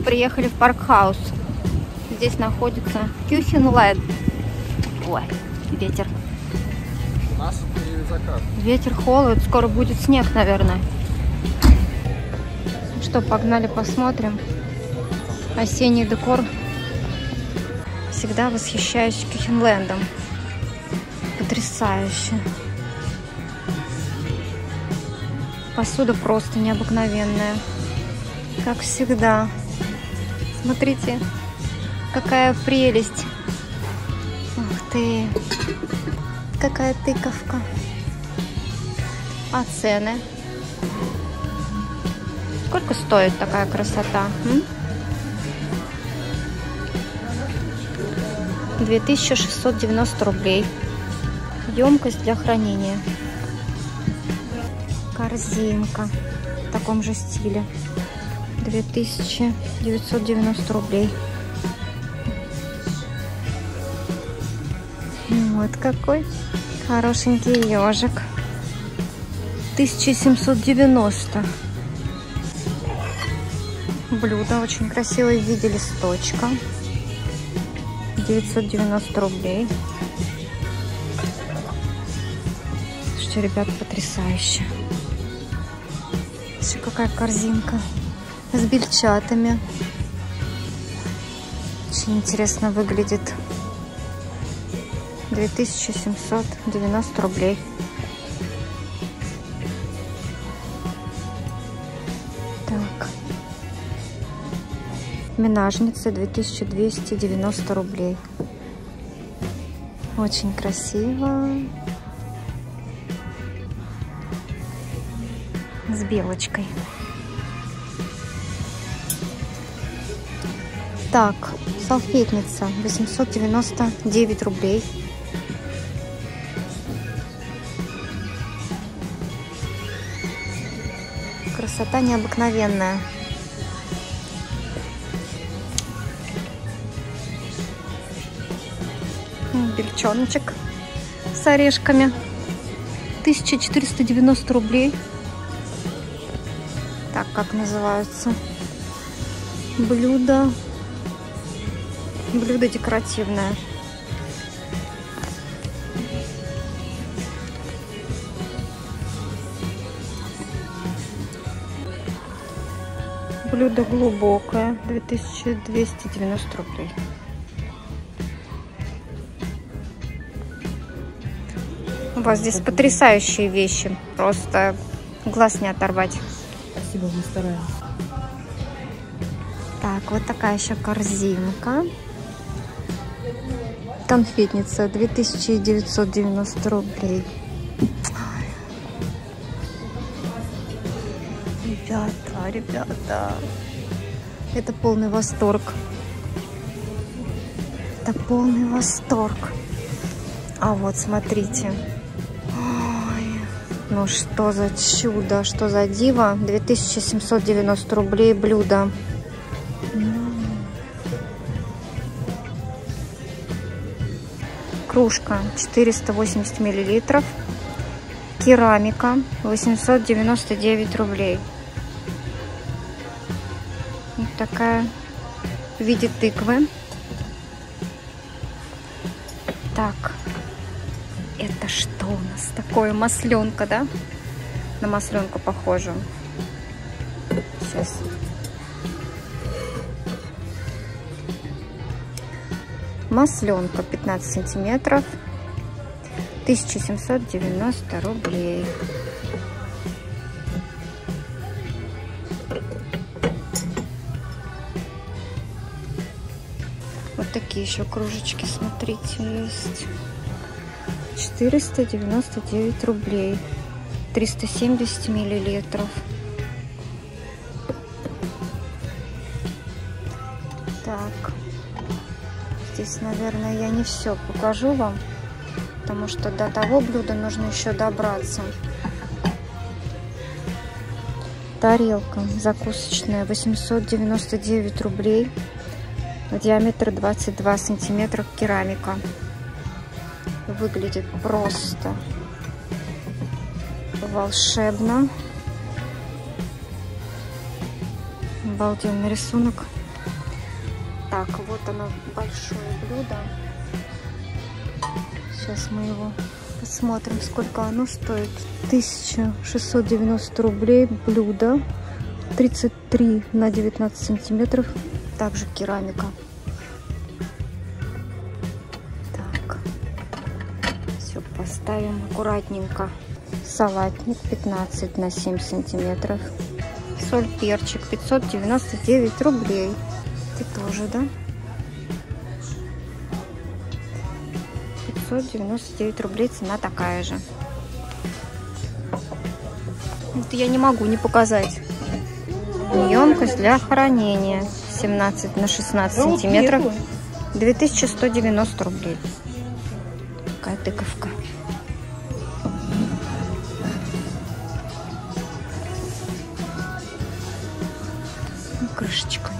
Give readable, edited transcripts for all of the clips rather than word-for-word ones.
приехали в Паркхаус. Здесь находится Кюхенлэнд. Ой, ветер. У нас закат. Ветер, холод, скоро будет снег, наверное. Что, погнали посмотрим. Осенний декор. Всегда восхищаюсь Кюхенлэндом. Потрясающе. Посуда просто необыкновенная. Как всегда. Смотрите, какая прелесть. Ух ты. Какая тыковка. А цены? Сколько стоит такая красота? 2690 рублей. Емкость для хранения. Корзинка в таком же стиле. 2990 рублей. Вот какой хорошенький ежик. 1790. Блюдо очень красивое в виде листочка. 990 рублей. Слушайте, ребят, потрясающе. Смотрите, какая корзинка с бельчатами. Очень интересно выглядит. 2790 рублей. Так. Минажница 2290 рублей. Очень красиво. С белочкой. Так, салфетница 899 рублей. Красота необыкновенная. Бельчоночек с орешками. 1490 рублей. Так, как называются? Блюдо. Блюдо декоративное. Блюдо глубокое. 2290 рублей. У вас здесь потрясающие вещи. Просто глаз не оторвать. Спасибо, мы стараемся. Так, вот такая еще корзинка. Конфетница 2990 рублей. Ребята, это полный восторг. Это полный восторг. А вот смотрите. Ой, ну что за чудо, что за диво. 2790 рублей блюдо. Кружка 480 миллилитров. Керамика 899 рублей. Вот такая в виде тыквы. Так, это что у нас такое? Масленка, да? На масленку похоже. Сейчас. Масленка 15 сантиметров. 1790 рублей. Вот такие еще кружечки, смотрите, есть. 499 рублей. 370 миллилитров. Так. Здесь, наверное, я не все покажу вам, потому что до того блюда нужно еще добраться. Тарелка закусочная 899 рублей. Диаметр 22 сантиметра, керамика. Выглядит просто волшебно. Обалденный рисунок. Так, вот оно, большое блюдо. Сейчас мы его посмотрим, сколько оно стоит. 1690 рублей блюдо. 33 на 19 сантиметров. Также керамика. Так. Все поставим аккуратненько. Салатник 15 на 7 сантиметров. Соль, перчик 599 рублей. Ты тоже, да? 599 рублей, цена такая же. Это я не могу не показать. Емкость для хранения 17 на 16 сантиметров. 2190 рублей. Такая тыковка. Крышечка.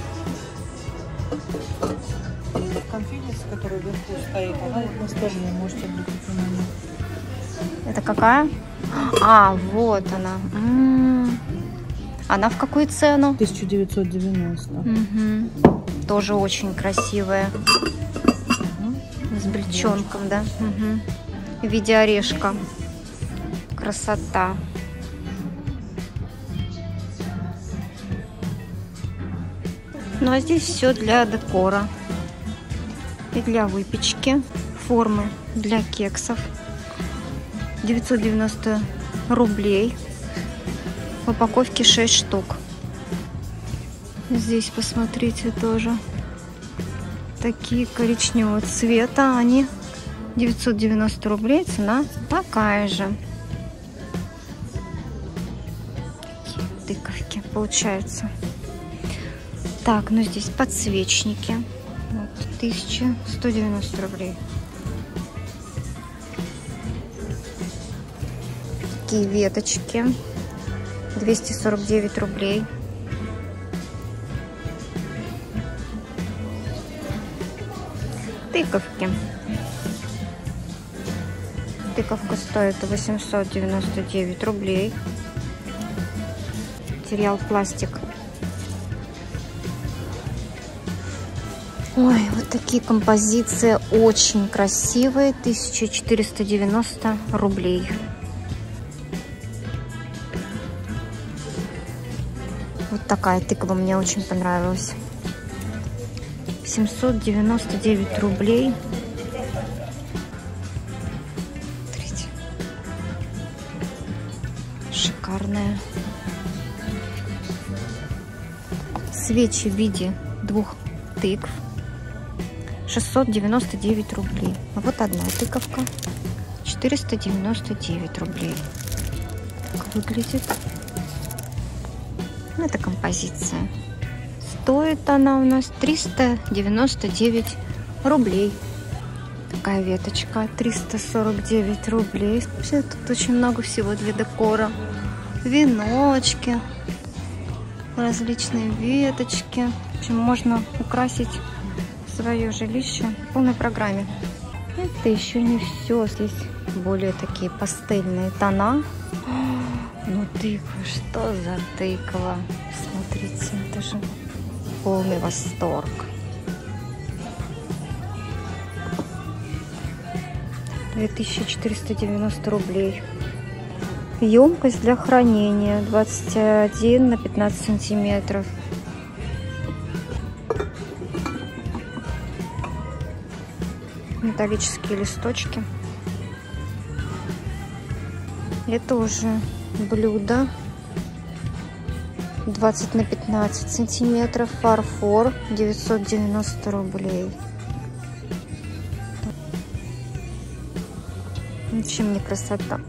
Конфетница, которая вверху стоит, она вот на столе, можете обратить внимание. Это какая? А, вот она. Она в какую цену? 1990. Угу. Тоже очень красивая. С бельчонком, да? Угу. В виде орешка. Красота. Ну а здесь все для декора. И для выпечки. Формы для кексов. 990 рублей. В упаковке 6 штук. Здесь посмотрите тоже. Такие коричневого цвета. Они 990 рублей. Цена такая же. Такие тыковки получаются. Так, ну здесь подсвечники. Вот, 1190 рублей. Такие веточки. 249 рублей. Тыковки. Тыковка стоит 899 рублей. Материал пластик. Ой, вот такие композиции очень красивые. 1490 рублей. Вот такая тыква мне очень понравилась. 799 рублей. Смотрите. Шикарная. Свечи в виде 2 тыкв. 699 рублей. А вот одна тыковка. 499 рублей. Так выглядит. Это композиция. Стоит она у нас 399 рублей. Такая веточка 349 рублей. Вообще тут очень много всего для декора. Веночки, различные веточки. В общем, можно украсить свое жилище в полной программе. Это еще не все. Здесь более такие пастельные тона. Ну тыква, что за тыква? Смотрите, это же полный восторг. 2490 рублей. Емкость для хранения 21 на 15 сантиметров. Металлические листочки. Это уже блюдо 20 на 15 сантиметров. Фарфор 990 рублей. Чем не красота.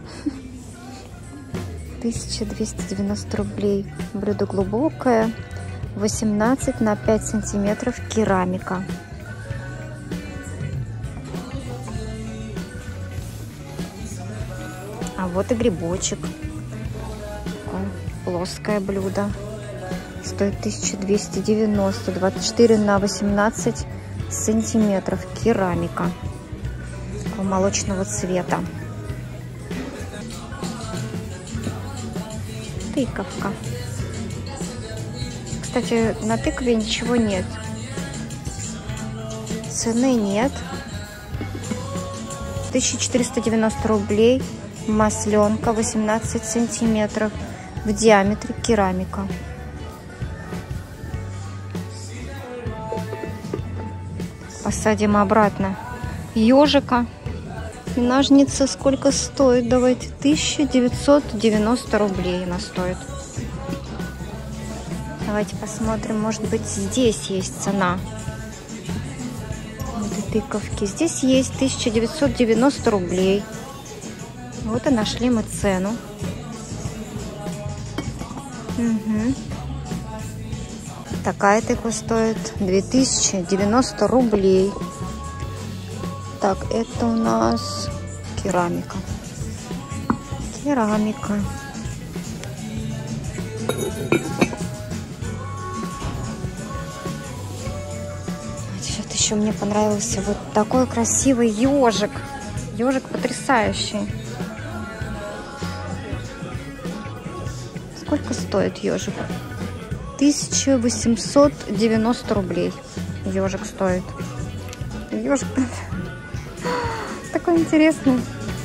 1290 рублей. Блюдо глубокое. 18 на 5 сантиметров. Керамика. А вот и грибочек. Такое плоское блюдо. Стоит 1290. 24 на 18 сантиметров. Керамика. Такого молочного цвета. Тыковка. Кстати, на тыкве ничего нет. цены нет. 1490 рублей. Масленка 18 сантиметров. В диаметре керамика. Посадим обратно ежика. И ножницы сколько стоит? Давайте. 1990 рублей она стоит. Давайте посмотрим, может быть, здесь есть цена этой тыковки. Здесь есть 1990 рублей. Вот и нашли мы цену. Угу. Такая тыква стоит 2090 рублей. Так, это у нас керамика. Керамика. Значит, еще мне понравился вот такой красивый ежик. Ежик потрясающий. Сколько стоит ежик? 1890 рублей. Ежик стоит. Ежик такой интересный.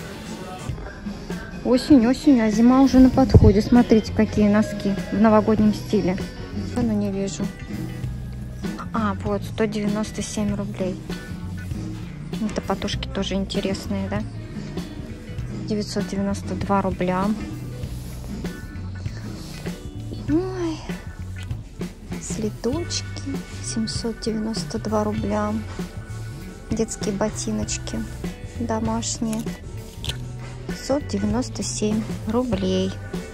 Осень, а зима уже на подходе. Смотрите, какие носки в новогоднем стиле. Но не вижу. А, вот, 197 рублей. Это подушки тоже интересные, да? 992 рубля. Ой. Следочки. 792 рубля. Детские ботиночки домашние. 597 рублей.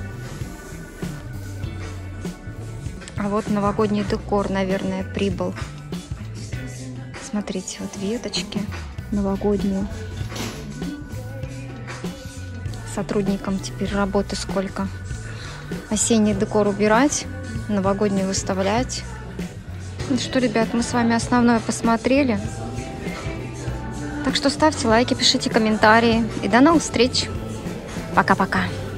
А вот новогодний декор, наверное, прибыл. Смотрите, вот веточки новогодние. Сотрудникам теперь работы сколько. Осенний декор убирать, новогодний выставлять. Ну что, ребят, мы с вами основное посмотрели. Так что ставьте лайки, пишите комментарии. И до новых встреч. Пока-пока.